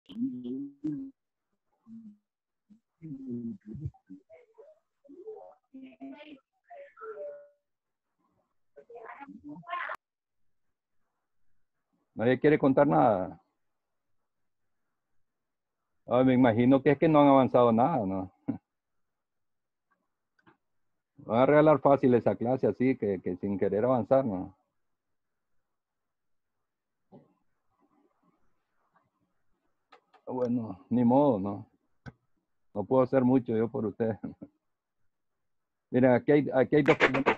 Nadie quiere contar nada. Me imagino que es que no han avanzado nada, ¿no? Van a regalar fácil esa clase así, que sin querer avanzar, ¿no? Bueno, ni modo, ¿no? No puedo hacer mucho yo por ustedes. Miren, aquí hay dos problemas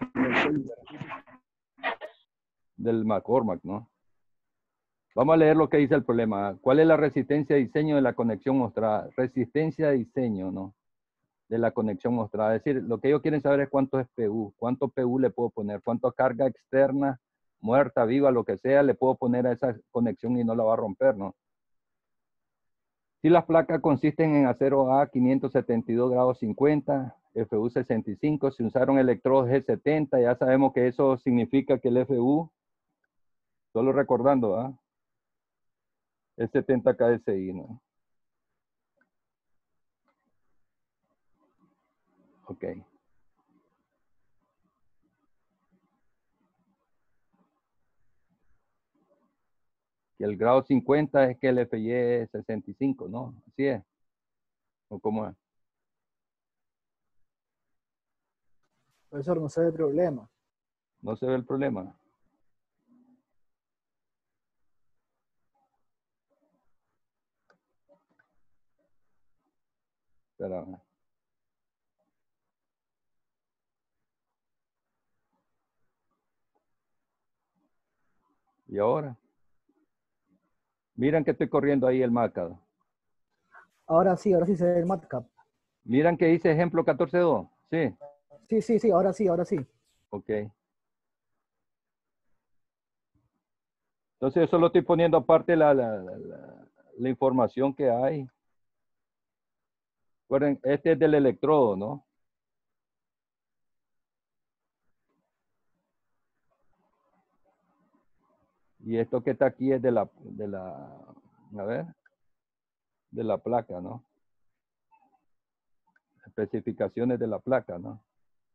del McCormack, ¿no? Vamos a leer lo que dice el problema. ¿Cuál es la resistencia de diseño de la conexión mostrada? Resistencia de diseño, ¿no? De la conexión mostrada. Es decir, lo que ellos quieren saber es cuánto es PU. ¿Cuánto PU le puedo poner? ¿Cuánta carga externa, muerta, viva, lo que sea, le puedo poner a esa conexión y no la va a romper, ¿no? Si las placas consisten en acero A 572 grados 50, FU 65, si usaron electrodos G70, ya sabemos que eso significa que el FU, solo recordando, ¿ah? Es 70 KSI, ¿no? Ok. Y el grado 50 es que el FY es 65, ¿no? Así es. ¿O cómo es? Profesor, no se ve el problema. No se ve el problema. Espera. ¿Y ahora? Miran que estoy corriendo ahí el MATLAB. Ahora sí se ve el MATLAB. Miran que dice ejemplo 14.2. Sí. Sí, ahora sí. Ok. Entonces yo solo estoy poniendo aparte la información que hay. Recuerden, este es del electrodo, ¿no? Y esto que está aquí es de la placa, ¿no? Especificaciones de la placa, ¿no?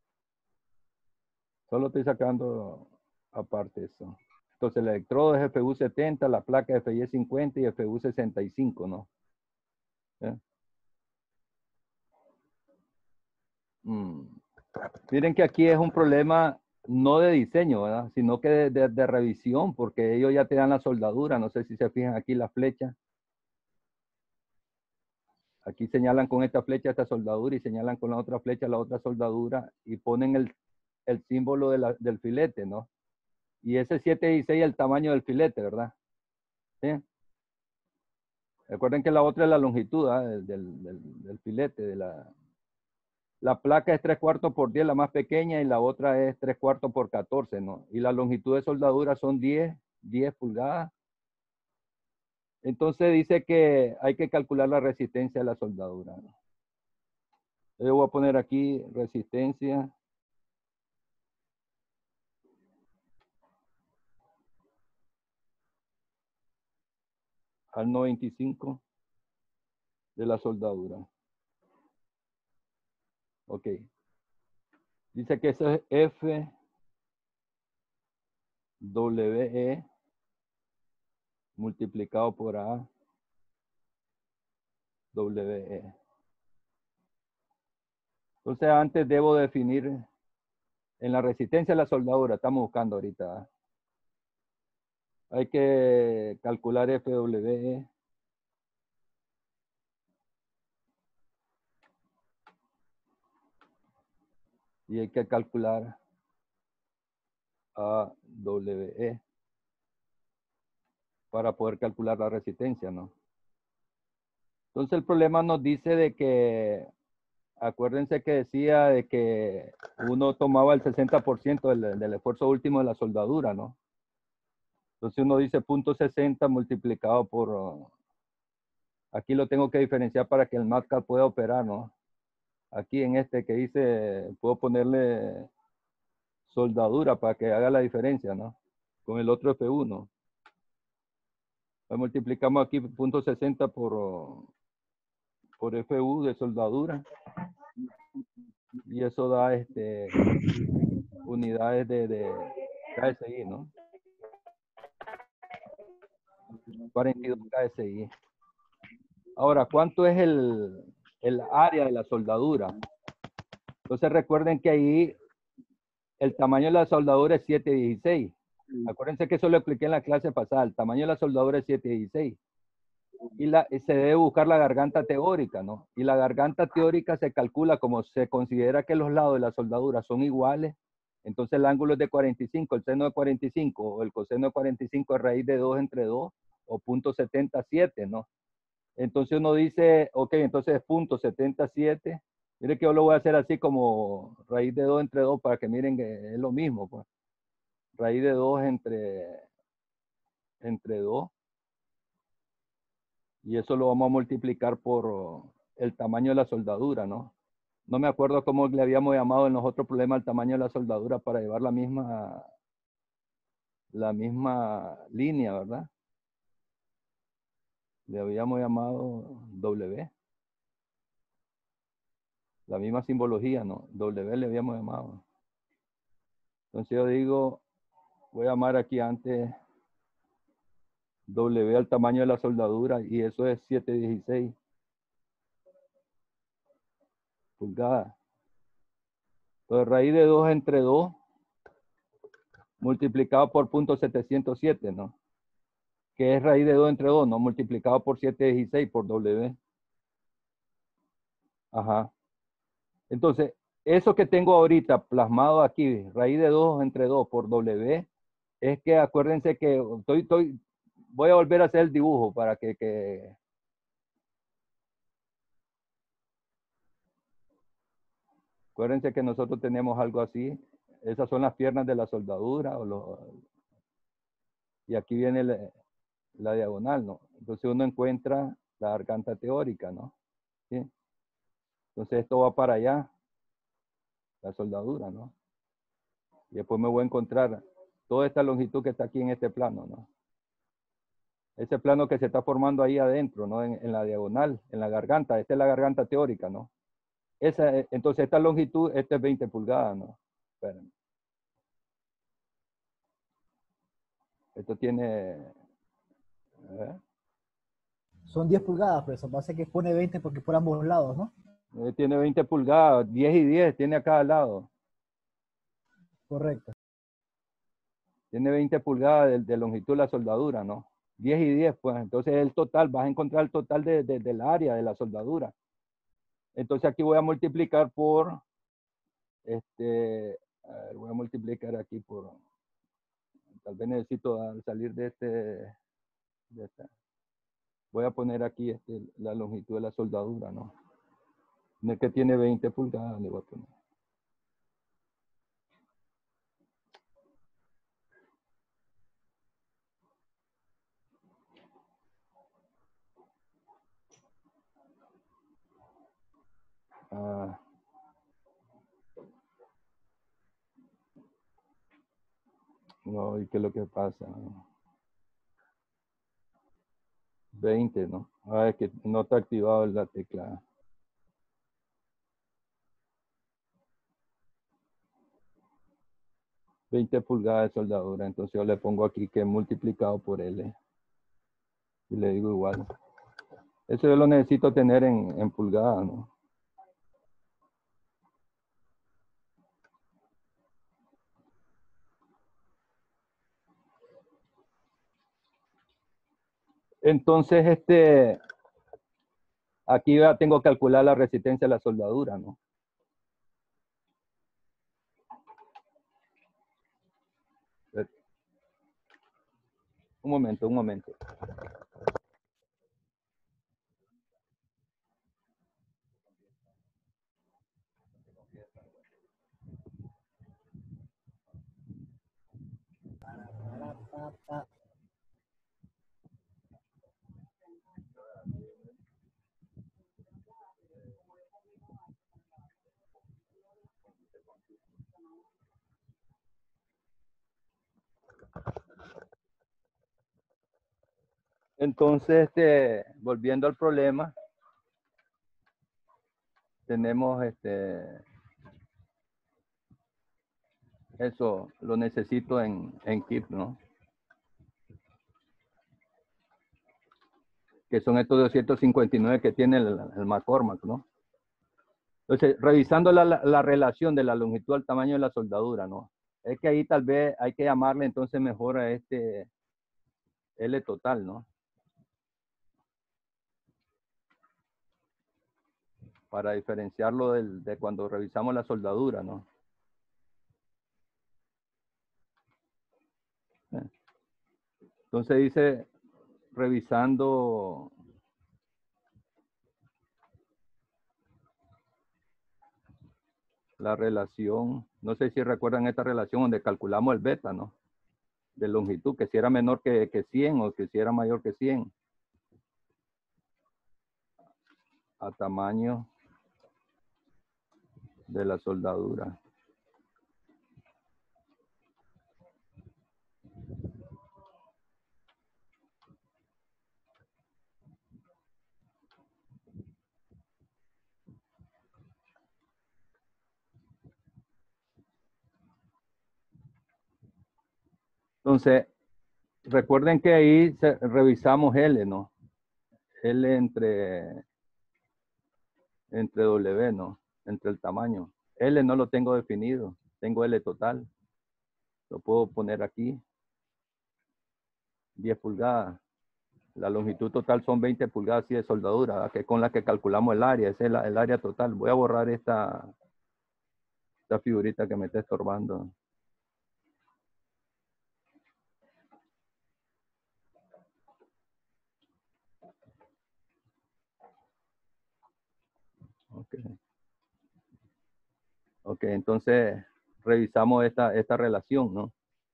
Solo estoy sacando aparte eso. Entonces el electrodo es FU 70, la placa FY 50 y FU 65, ¿no? Miren que aquí es un problema no de diseño, ¿verdad? Sino que de revisión, porque ellos ya te dan la soldadura. No sé si se fijan aquí la flecha. Aquí señalan con esta flecha esta soldadura y señalan con la otra flecha la otra soldadura y ponen el símbolo del filete, ¿no? Y ese 716 es el tamaño del filete, ¿verdad? ¿Sí? Recuerden que la otra es la longitud, ¿eh? del filete, la placa es 3/4 por 10, la más pequeña, y la otra es 3/4 por 14, ¿no? Y la longitud de soldadura son 10 pulgadas. Entonces dice que hay que calcular la resistencia de la soldadura, ¿no? Yo voy a poner aquí resistencia. Al 95 de la soldadura. Ok. Dice que eso es FWE multiplicado por AWE. Entonces antes debo definir en la resistencia de la soldadura, estamos buscando ahorita. Hay que calcular FWE. Y hay que calcular AWE para poder calcular la resistencia, ¿no? Entonces el problema nos dice de que, acuérdense que decía de que uno tomaba el 60% del esfuerzo último de la soldadura, ¿no? Entonces uno dice 0.60 multiplicado por, aquí lo tengo que diferenciar para que el MATLAB pueda operar, ¿no? Aquí en este que dice, puedo ponerle soldadura para que haga la diferencia, ¿no? Con el otro F1. Pues multiplicamos aquí punto 60 por FU de soldadura. Y eso da unidades de KSI, ¿no? 42 KSI. Ahora, ¿cuánto es el área de la soldadura? Entonces recuerden que ahí el tamaño de la soldadura es 716. Acuérdense que eso lo expliqué en la clase pasada. El tamaño de la soldadura es 716. Y se debe buscar la garganta teórica, ¿no? Y la garganta teórica se calcula como se considera que los lados de la soldadura son iguales. Entonces el ángulo es de 45, el seno de 45 o el coseno de 45 es raíz de 2 entre 2 o punto 77, ¿no? Entonces uno dice, ok, entonces es punto 77. Mire que yo lo voy a hacer así como raíz de 2 entre 2 para que miren que es lo mismo, pues. Raíz de 2 entre 2. Y eso lo vamos a multiplicar por el tamaño de la soldadura, ¿no? No me acuerdo cómo le habíamos llamado en los otros problemas el tamaño de la soldadura para llevar la misma línea, ¿verdad? Le habíamos llamado W. La misma simbología, ¿no? W le habíamos llamado. Entonces yo digo, voy a llamar aquí antes W al tamaño de la soldadura y eso es 716 pulgadas. Entonces raíz de 2 entre 2 multiplicado por punto 707, ¿no? Que es raíz de 2 entre 2, ¿no? Multiplicado por 716 por W. Ajá. Entonces, eso que tengo ahorita plasmado aquí, raíz de 2 entre 2 por W, es que acuérdense que voy a volver a hacer el dibujo para que acuérdense que nosotros tenemos algo así. Esas son las piernas de la soldadura y aquí viene la diagonal, ¿no? Entonces uno encuentra la garganta teórica, ¿no? ¿Sí? Entonces esto va para allá, la soldadura, ¿no? Y después me voy a encontrar toda esta longitud que está aquí en este plano, ¿no? Ese plano que se está formando ahí adentro, ¿no? En la diagonal, en la garganta. Esta es la garganta teórica, ¿no? Entonces esta longitud, esta es 20 pulgadas, ¿no? Espérenme. Esto tiene... Son 10 pulgadas, profesor. Pasa que pone 20 porque por ambos lados, ¿no? Tiene 20 pulgadas, 10 y 10 tiene a cada lado. Correcto. Tiene 20 pulgadas de longitud la soldadura, ¿no? 10 y 10, pues. Entonces el total, vas a encontrar el total del área de la soldadura. Entonces aquí voy a multiplicar por, a ver, voy a multiplicar aquí por, tal vez necesito salir de esta. Voy a poner aquí la longitud de la soldadura, ¿no? En el que tiene 20 pulgadas, le voy a poner. No, ¿y qué es lo que pasa? 20, ¿no? Es que no está activado la tecla. $20 pulgadas de soldadura, entonces yo le pongo aquí que es multiplicado por L y le digo igual. Eso yo lo necesito tener en pulgadas, ¿no? Entonces, aquí ya tengo que calcular la resistencia de la soldadura, ¿no? Un momento, un momento. Entonces, volviendo al problema, tenemos eso, lo necesito en Keep, ¿no? Que son estos 259 que tiene el McCormack, ¿no? Entonces, revisando la relación de la longitud al tamaño de la soldadura, ¿no? Es que ahí tal vez hay que llamarle entonces mejor a este L total, ¿no? Para diferenciarlo de cuando revisamos la soldadura, ¿no? Entonces dice, revisando la relación, no sé si recuerdan esta relación donde calculamos el beta, ¿no? De longitud, que si era menor que 100 o que si era mayor que 100. A tamaño de la soldadura. Entonces, recuerden que ahí revisamos L, ¿no? L entre W, ¿no? Entre el tamaño. L no lo tengo definido. Tengo L total. Lo puedo poner aquí. 10 pulgadas. La longitud total son 20 pulgadas así de soldadura, que es con la que calculamos el área. Ese es el área total. Voy a borrar esta figurita que me está estorbando. Ok, entonces revisamos esta relación, ¿no?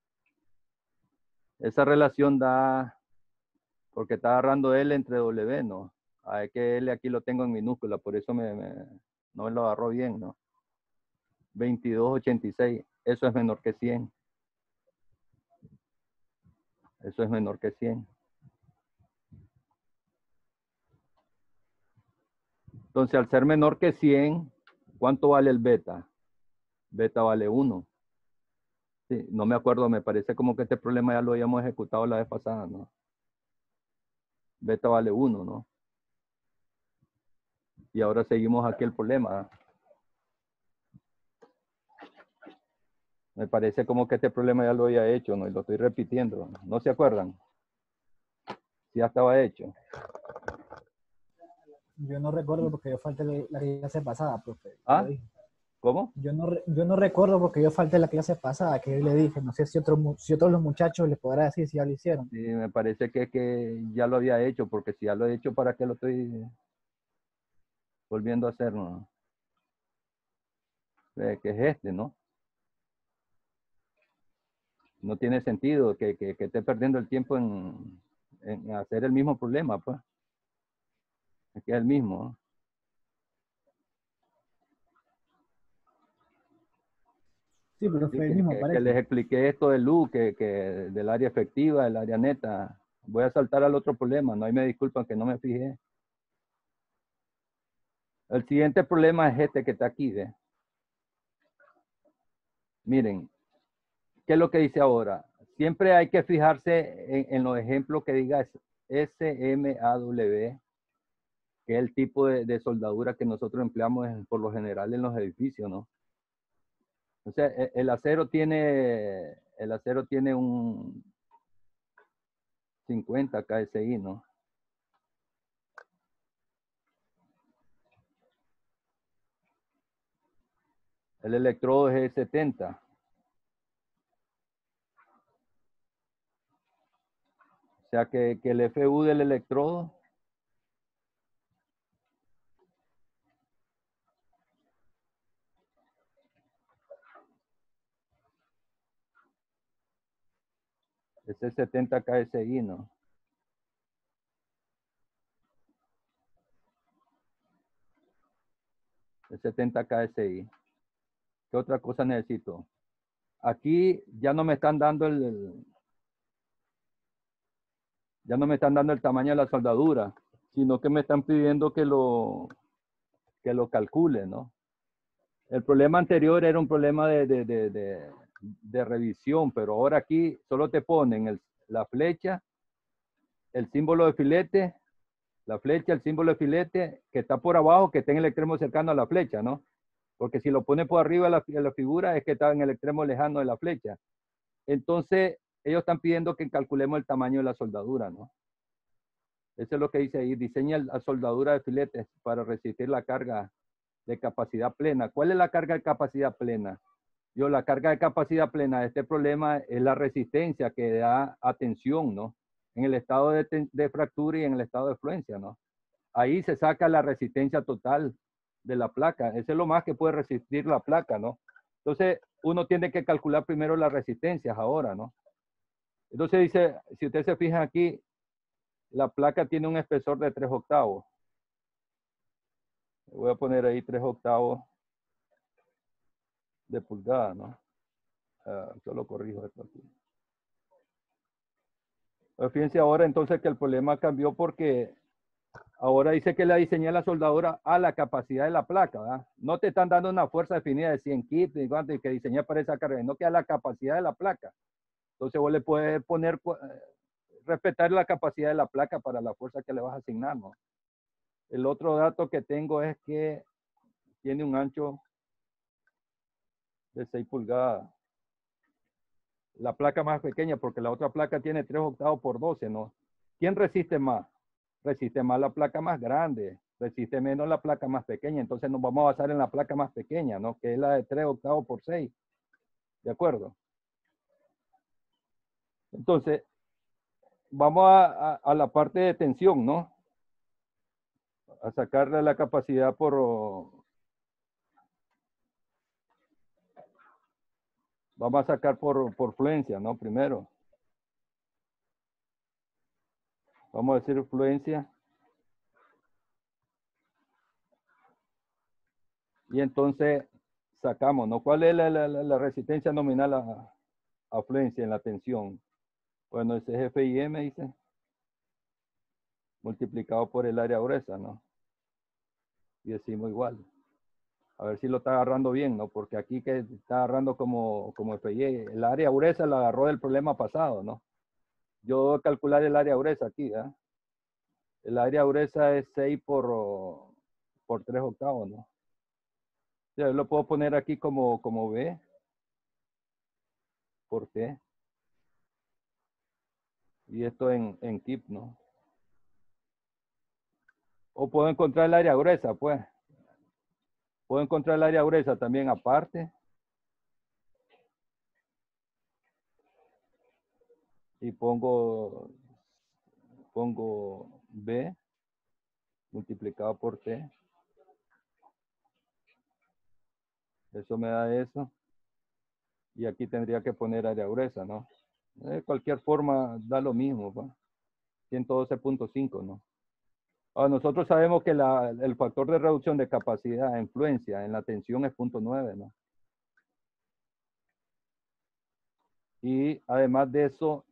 Esa relación da, porque está agarrando L entre W, ¿no? Es que L aquí lo tengo en minúscula, por eso no me lo agarró bien, ¿no? 22,86, eso es menor que 100. Eso es menor que 100. Entonces, al ser menor que 100, ¿cuánto vale el beta? Beta vale 1. Sí, no me acuerdo, me parece como que este problema ya lo habíamos ejecutado la vez pasada, ¿no? Beta vale 1, ¿no? Y ahora seguimos aquí el problema. Me parece como que este problema ya lo había hecho, ¿no? Y lo estoy repitiendo. ¿No se acuerdan? Sí, ya estaba hecho. Yo no recuerdo porque yo falté la clase pasada, profe. ¿Ah? ¿Cómo? Yo no recuerdo porque yo falté la clase pasada, que yo le dije, no sé si otros los muchachos les podrá decir si ya lo hicieron. Sí, me parece que ya lo había hecho, porque si ya lo he hecho, ¿para qué lo estoy volviendo a hacer, no? Que es ¿no? No tiene sentido que esté perdiendo el tiempo en hacer el mismo problema, pues. Es que es el mismo, ¿no? Sí, pero Sí, fue el mismo, que parece. les expliqué esto de luz, que del área efectiva, del área neta. Voy a saltar al otro problema, no hay me disculpan que no me fijé. El siguiente problema es este que está aquí, ¿ve? Miren, ¿qué es lo que dice ahora? Siempre hay que fijarse en los ejemplos que diga SMAW, que es el tipo de soldadura que nosotros empleamos por lo general en los edificios, ¿no? O sea, el acero tiene un 50 KSI, ¿no? El electrodo es 70. O sea que el FU del electrodo es el 70 KSI, ¿no? El 70 KSI. ¿Qué otra cosa necesito? Aquí ya no me están dando Ya no me están dando el tamaño de la soldadura, sino que me están pidiendo que lo calcule, ¿no? El problema anterior era un problema de revisión, pero ahora aquí solo te ponen la flecha, el símbolo de filete, la flecha, el símbolo de filete que está por abajo, que está en el extremo cercano a la flecha, ¿no? Porque si lo pone por arriba de la figura es que está en el extremo lejano de la flecha. Entonces, ellos están pidiendo que calculemos el tamaño de la soldadura, ¿no? Eso es lo que dice ahí. Diseña la soldadura de filetes para resistir la carga de capacidad plena. ¿Cuál es la carga de capacidad plena? La carga de capacidad plena de este problema es la resistencia que da a tensión, ¿no? En el estado de fractura y en el estado de fluencia, ¿no? Ahí se saca la resistencia total de la placa. Eso es lo más que puede resistir la placa, ¿no? Entonces, uno tiene que calcular primero las resistencias ahora, ¿no? Entonces dice, si ustedes se fijan aquí, la placa tiene un espesor de 3/8. Voy a poner ahí 3/8 de pulgada, ¿no? Solo corrijo esto aquí. Pues fíjense ahora entonces que el problema cambió porque ahora dice que la diseñé la soldadura a la capacidad de la placa, ¿verdad? No te están dando una fuerza definida de 100 kips y cuánto que diseñé para esa carga, no que a la capacidad de la placa. Entonces vos le puedes poner, respetar la capacidad de la placa para la fuerza que le vas a asignar, ¿no? El otro dato que tengo es que tiene un ancho de 6 pulgadas. La placa más pequeña, porque la otra placa tiene 3/8 por 12, ¿no? ¿Quién resiste más? Resiste más la placa más grande, resiste menos la placa más pequeña. Entonces nos vamos a basar en la placa más pequeña, ¿no? Que es la de 3/8 por 6. ¿De acuerdo? Entonces, vamos a la parte de tensión, ¿no? A sacarle la capacidad vamos a sacar por fluencia, ¿no? Primero. Vamos a decir fluencia. Y entonces sacamos, ¿no? ¿Cuál es la resistencia nominal a fluencia en la tensión? Bueno, ese es FIM, dice, multiplicado por el área gruesa, ¿no? Y decimos igual. A ver si lo está agarrando bien, ¿no? Porque aquí que está agarrando como FI, el área gruesa la agarró del problema pasado, ¿no? Yo voy a calcular el área gruesa aquí, ¿eh? El área gruesa es 6 por 3/8, ¿no? Yo lo puedo poner aquí como B por T. Y esto en kip, ¿no? O puedo encontrar el área gruesa, pues. Puedo encontrar el área gruesa también aparte. Y pongo B multiplicado por T. Eso me da eso. Y aquí tendría que poner área gruesa, ¿no? De cualquier forma da lo mismo, ¿va? 112.5, ¿no? Ahora, nosotros sabemos que el factor de reducción de capacidad, influencia en la tensión es 0.9, ¿no? Y además de eso,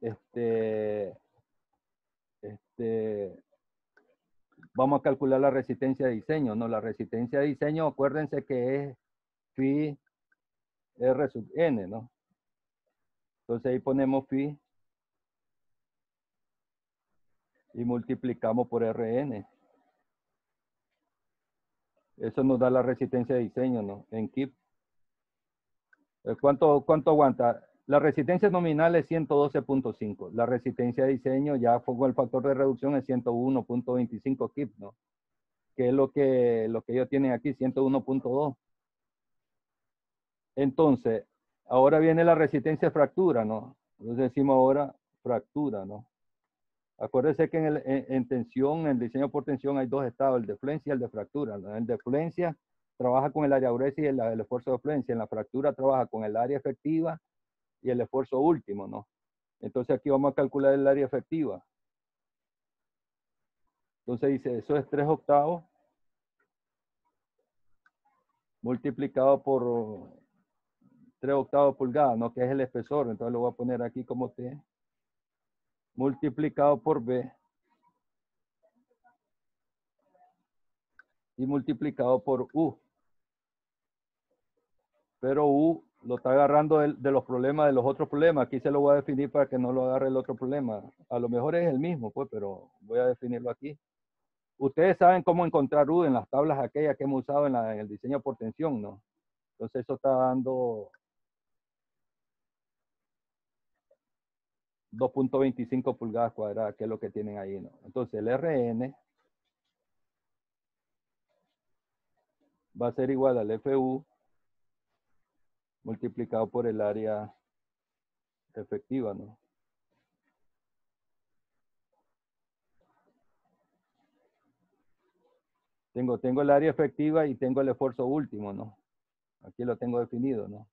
vamos a calcular la resistencia de diseño, ¿no? La resistencia de diseño, acuérdense que es phi R sub N, ¿no? Entonces ahí ponemos phi y multiplicamos por Rn. Eso nos da la resistencia de diseño, ¿no? En kip. ¿Cuánto aguanta? La resistencia nominal es 112.5. La resistencia de diseño, ya con el factor de reducción, es 101.25 kip, ¿no? Que es lo que ellos tienen aquí, 101.2. Entonces, ahora viene la resistencia de fractura, ¿no? Entonces decimos ahora fractura, ¿no? Acuérdense que en tensión, en el diseño por tensión, hay dos estados, el de fluencia y el de fractura, ¿no? El de fluencia trabaja con el área gruesa y el esfuerzo de fluencia. En la fractura trabaja con el área efectiva y el esfuerzo último, ¿no? Entonces aquí vamos a calcular el área efectiva. Entonces dice, eso es 3/8 multiplicado por 3/8 pulgadas, ¿no? Que es el espesor. Entonces lo voy a poner aquí como T. multiplicado por B y multiplicado por U. Pero U lo está agarrando de los problemas, de los otros problemas. Aquí se lo voy a definir para que no lo agarre el otro problema. A lo mejor es el mismo, pues, pero voy a definirlo aquí. Ustedes saben cómo encontrar U en las tablas aquellas que hemos usado en el diseño por tensión, ¿no? Entonces eso está dando 2.25 pulgadas cuadradas, que es lo que tienen ahí, ¿no? Entonces el RN va a ser igual al FU multiplicado por el área efectiva, ¿no? Tengo el área efectiva y tengo el esfuerzo último, ¿no? Aquí lo tengo definido, ¿no?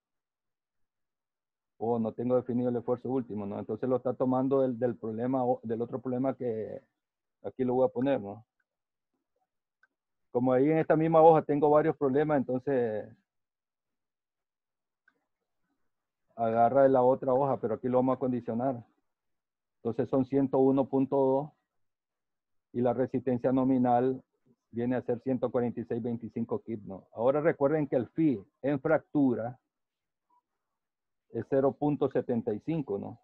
O no tengo definido el esfuerzo último, ¿no? Entonces lo está tomando del problema, del otro problema que aquí lo voy a poner, ¿no? Como ahí en esta misma hoja tengo varios problemas, entonces agarra de la otra hoja, pero aquí lo vamos a condicionar. Entonces son 101.2 y la resistencia nominal viene a ser 146.25 kip, ¿no? Ahora recuerden que el phi en fractura es 0.75, ¿no?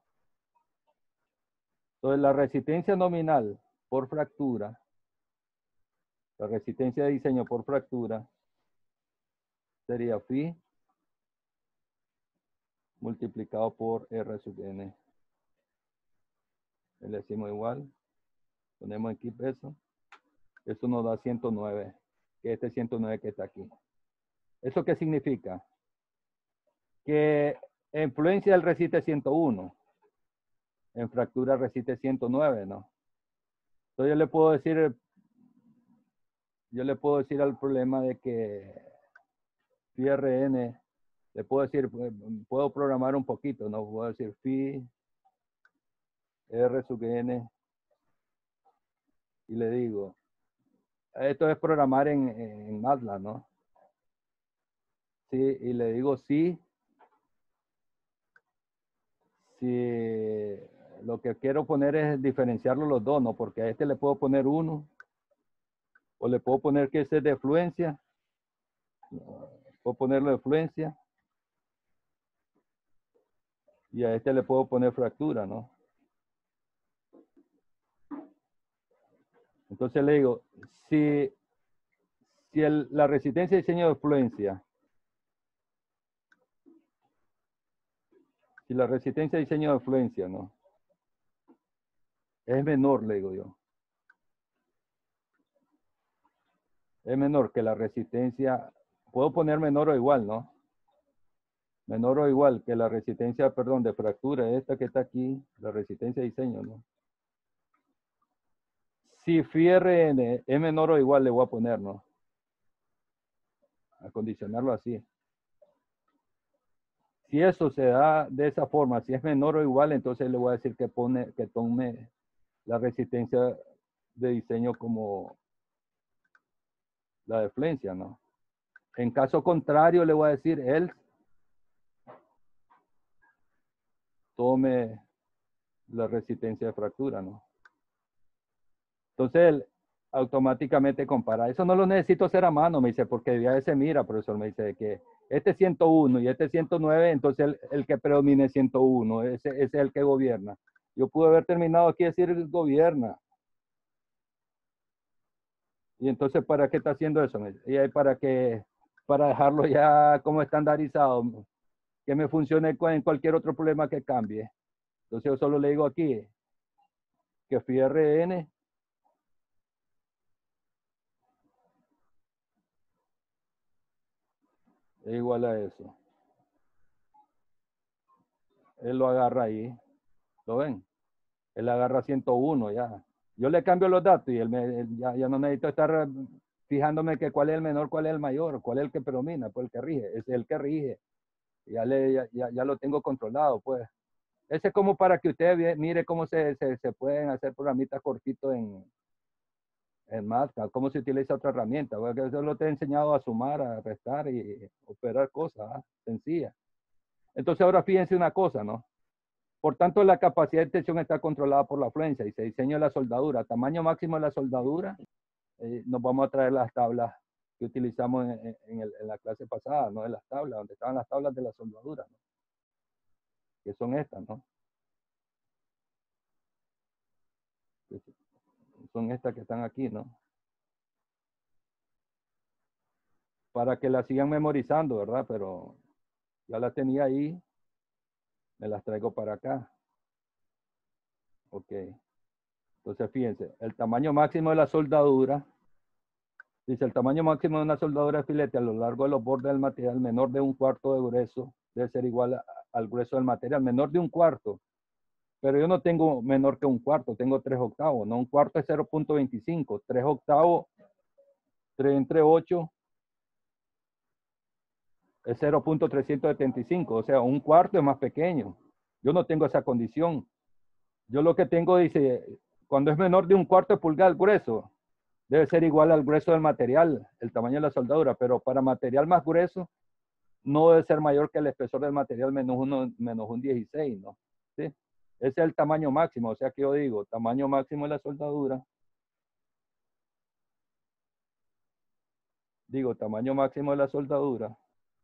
Entonces la resistencia nominal por fractura, la resistencia de diseño por fractura sería phi multiplicado por R sub n. Le decimos igual, ponemos aquí peso. Eso nos da 109, que este 109 que está aquí. ¿Eso qué significa? Que en influencia él resiste 101, en fractura resiste 109, ¿no? Entonces yo le puedo decir al problema de que phi RN, le puedo decir, puedo programar un poquito, ¿no? Puedo decir phi R sub n y le digo, esto es programar en MATLAB, ¿no? Sí, y le digo sí, si lo que quiero poner es diferenciarlo los dos, ¿no? Porque a este le puedo poner 1, o le puedo poner que ese es de fluencia, puedo ponerlo de fluencia, y a este le puedo poner fractura, ¿no? Entonces le digo, si la resistencia de diseño de fluencia, si la resistencia de diseño de fluencia, ¿no? Es menor, le digo yo. Es menor que la resistencia, puedo poner menor o igual, ¿no? Menor o igual que la resistencia, perdón, de fractura, esta que está aquí, la resistencia de diseño, ¿no? Si phi RN es menor o igual, le voy a poner, ¿no? A condicionarlo así. Si eso se da de esa forma, si es menor o igual, entonces le voy a decir que tome la resistencia de diseño como la de fluencia, ¿no? En caso contrario, le voy a decir él tome la resistencia de fractura, ¿no? Entonces él automáticamente compara. Eso no lo necesito hacer a mano, me dice, porque ya se mira, profesor, me dice que este 101 y este 109, entonces el que predomine es 101, ese es el que gobierna. Yo pude haber terminado aquí decir gobierna. Y entonces, ¿para qué está haciendo eso? Y ahí para dejarlo ya como estandarizado, que me funcione en cualquier otro problema que cambie. Entonces yo solo le digo aquí que phi RN es igual a eso. Él lo agarra ahí. ¿Lo ven? Él agarra 101 ya. Yo le cambio los datos y ya no necesito estar fijándome que cuál es el menor, cuál es el mayor, cuál es el que predomina, pues el que rige. Es el que rige. Ya lo tengo controlado, pues. Ese es como para que usted mire cómo se pueden hacer programitas cortitos en MATLAB, cómo se utiliza otra herramienta. Porque eso lo te he enseñado a sumar, a restar y operar cosas sencillas. Entonces ahora fíjense una cosa, ¿no? Por tanto, la capacidad de tensión está controlada por la afluencia. Dice diseño de la soldadura. Tamaño máximo de la soldadura. Nos vamos a traer las tablas que utilizamos en la clase pasada, ¿no? En las tablas, donde estaban las tablas de la soldadura, ¿no? Que son estas, ¿no? Son estas que están aquí, ¿no? Para que las sigan memorizando, ¿verdad? Pero ya las tenía ahí, me las traigo para acá. Ok. Entonces, fíjense, el tamaño máximo de la soldadura, dice el tamaño máximo de una soldadura de filete a lo largo de los bordes del material menor de 1/4 de grueso debe ser igual al grueso del material, menor de 1/4. Pero yo no tengo menor que 1/4, tengo 3/8, ¿no? 1/4 es 0.25, 3/8, 3 entre 8 es 0.375, o sea, 1/4 es más pequeño. Yo no tengo esa condición. Yo lo que tengo dice, cuando es menor de 1/4 de pulgada el grueso, debe ser igual al grueso del material, el tamaño de la soldadura, pero para material más grueso, no debe ser mayor que el espesor del material menos un 16, ¿no? ¿Sí? Ese es el tamaño máximo, o sea que yo digo, tamaño máximo de la soldadura. Digo, tamaño máximo de la soldadura.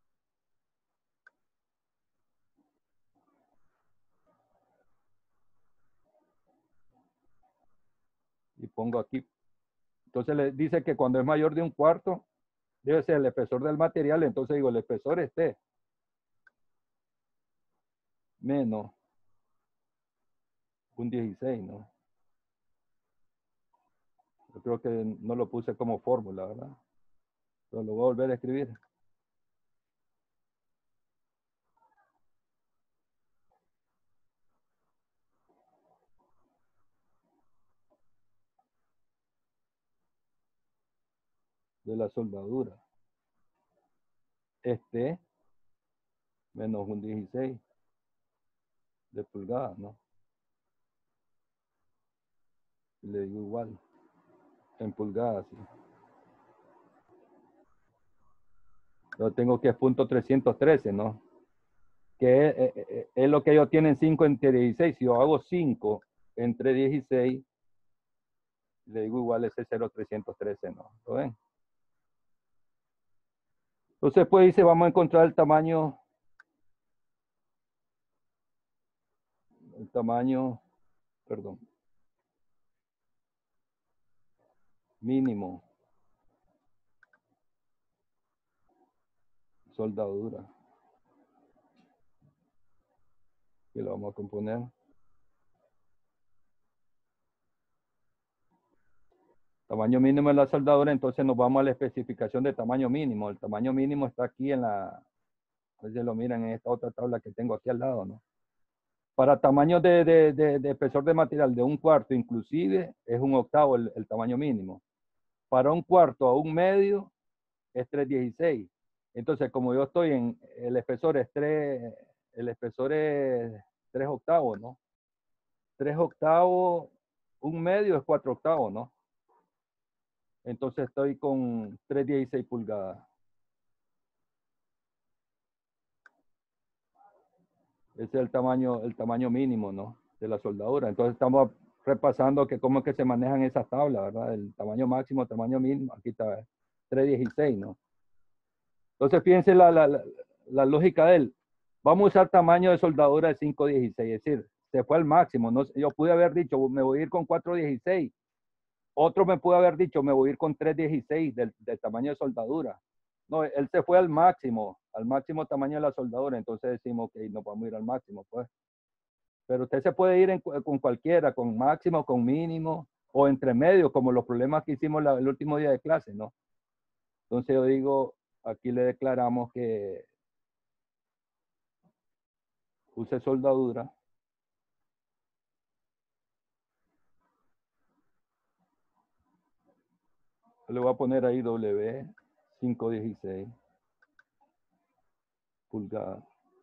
Y pongo aquí. Entonces le dice que cuando es mayor de 1/4, debe ser el espesor del material. Entonces digo, el espesor es T. Menos un 16, ¿no? Yo creo que no lo puse como fórmula, ¿verdad? Pero lo voy a volver a escribir. De la soldadura. Este menos un 16 de pulgada, ¿no? Le digo igual. En pulgadas, sí. Yo tengo que es punto 313, ¿no? Que es lo que ellos tienen 5 entre 16. Si yo hago 5 entre 16, le digo igual ese 0,313, ¿no? ¿Lo ven? Entonces, pues dice, vamos a encontrar el tamaño, perdón, mínimo, soldadura, que lo vamos a componer. Tamaño mínimo de la soldadura, entonces nos vamos a la especificación de tamaño mínimo. El tamaño mínimo está aquí en la, a ver si lo miran en esta otra tabla que tengo aquí al lado, ¿no? Para tamaños de espesor de material de 1/4 inclusive es 1/8 el tamaño mínimo. Para 1/4 a 1/2 es 316. Entonces, como yo estoy en el espesor es 3/8, ¿no? 3/8, 1/2 es 4/8, ¿no? Entonces estoy con 316 pulgadas. Ese es el tamaño mínimo, ¿no? De la soldadura. Entonces estamos repasando que cómo es que se manejan esas tablas, ¿verdad? El tamaño máximo, tamaño mínimo. Aquí está 316, ¿no? Entonces fíjense la lógica de él. Vamos a usar tamaño de soldadura de 516, es decir, se fue al máximo. No, yo pude haber dicho, me voy a ir con 416. Otro me pudo haber dicho, me voy a ir con 316 del tamaño de soldadura. No, él se fue al máximo tamaño de la soldadura. Entonces decimos, ok, nos vamos a ir al máximo, pues. Pero usted se puede ir con cualquiera, con máximo, con mínimo, o entre medio, como los problemas que hicimos el último día de clase, ¿no? Entonces yo digo, aquí le declaramos que use soldadura. Le voy a poner ahí W516 pulgadas.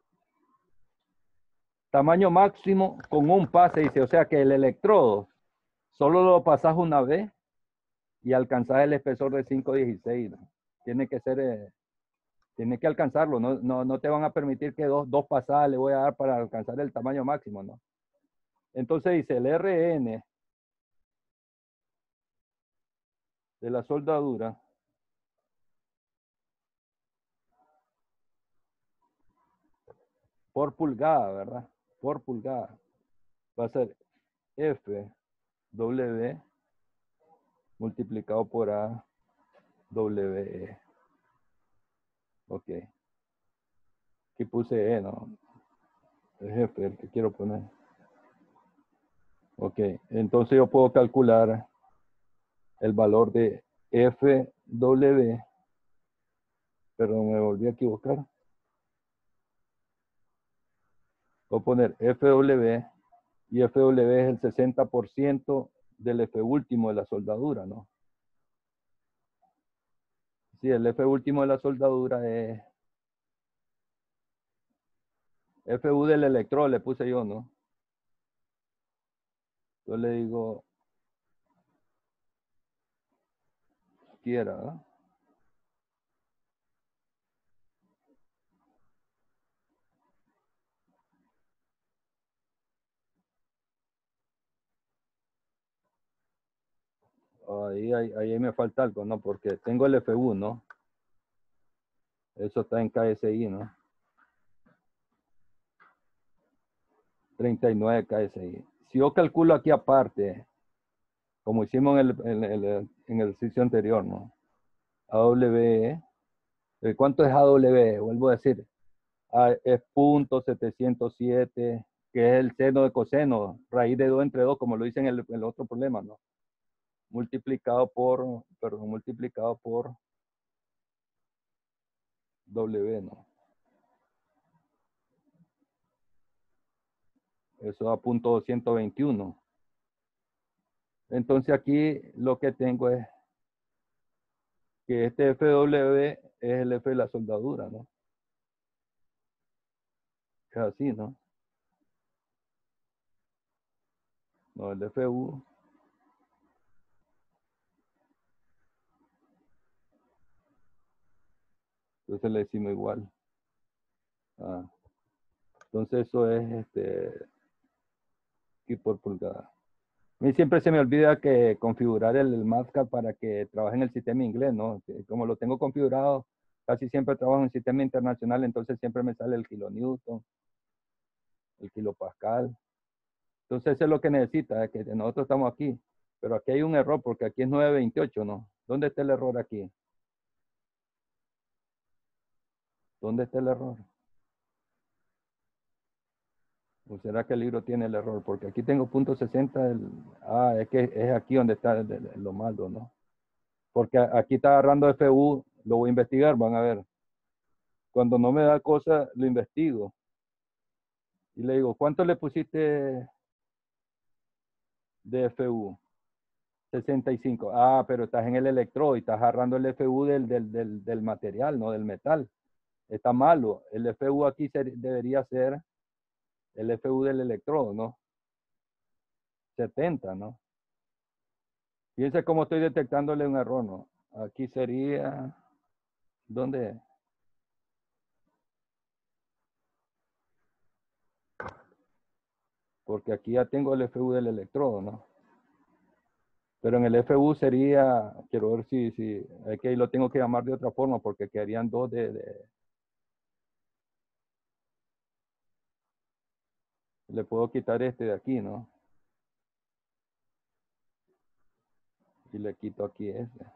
Tamaño máximo con un pase, dice, o sea que el electrodo solo lo pasas una vez y alcanzas el espesor de 516, ¿no? Tiene que ser Tiene que alcanzarlo, no te van a permitir que dos pasadas le voy a dar para alcanzar el tamaño máximo, ¿no? Entonces dice el RN de la soldadura por pulgada, ¿verdad? Por pulgada. Va a ser FW multiplicado por AWE. Ok. Aquí puse E, ¿no? Es F el que quiero poner. Ok. Entonces yo puedo calcular el valor de FW. Perdón, me volví a equivocar. Voy a poner FW y FW es el 60% del F último de la soldadura, ¿no? Sí, el F último de la soldadura es FU del electrodo, le puse yo, ¿no? Yo le digo, quiera, ¿no? Ahí me falta algo, ¿no? Porque tengo el FU, ¿no? Eso está en KSI, ¿no? 39 KSI. Si yo calculo aquí aparte, como hicimos en el ejercicio anterior, ¿no? AWE, ¿cuánto es AWE? Vuelvo a decir, es 0.707, que es el seno de coseno, raíz de 2 entre 2, como lo hice en el otro problema, ¿no? Multiplicado por W, ¿no? Eso da 0.221. Entonces aquí lo que tengo es que este FW es el F de la soldadura, ¿no? Es así, ¿no? No, el FU. Entonces le decimos igual. Ah, entonces eso es aquí por pulgada. A mí siempre se me olvida que configurar el MATLAB para que trabaje en el sistema inglés, ¿no? Como lo tengo configurado, casi siempre trabajo en el sistema internacional, entonces siempre me sale el kilonewton, el kilopascal. Entonces eso es lo que necesita, que nosotros estamos aquí. Pero aquí hay un error, porque aquí es 928, ¿no? ¿Dónde está el error aquí? ¿Dónde está el error? ¿O será que el libro tiene el error? Porque aquí tengo .60. Es que es aquí donde está lo malo, ¿no? Porque aquí está agarrando FU, lo voy a investigar, van a ver. Cuando no me da cosa, lo investigo. Y le digo, ¿cuánto le pusiste de FU? 65. Ah, pero estás en el electrodo y estás agarrando el FU del material, no del metal. Está malo. El FU aquí debería ser el FU del electrodo, ¿no? 70, ¿no? Fíjense cómo estoy detectándole un error, ¿no? Aquí sería, ¿dónde? Porque aquí ya tengo el FU del electrodo, ¿no? Pero en el FU sería, quiero ver si es que ahí lo tengo que llamar de otra forma porque quedarían dos le puedo quitar este de aquí, ¿no? Y le quito aquí este.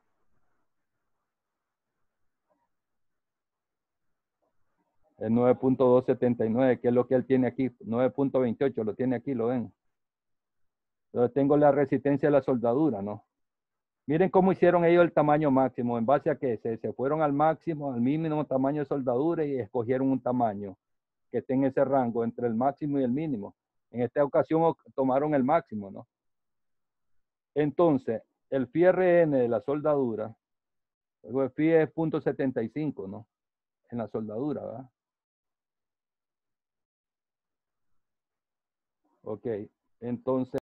El 9.279, que es lo que él tiene aquí. 9.28 lo tiene aquí, lo ven. Entonces tengo la resistencia de la soldadura, ¿no? Miren cómo hicieron ellos el tamaño máximo, en base a que se fueron al máximo, al mínimo tamaño de soldadura y escogieron un tamaño que esté en ese rango entre el máximo y el mínimo. En esta ocasión tomaron el máximo, ¿no? Entonces, el phi RN de la soldadura, luego el phi es 0.75, ¿no? En la soldadura, ¿verdad? Ok, entonces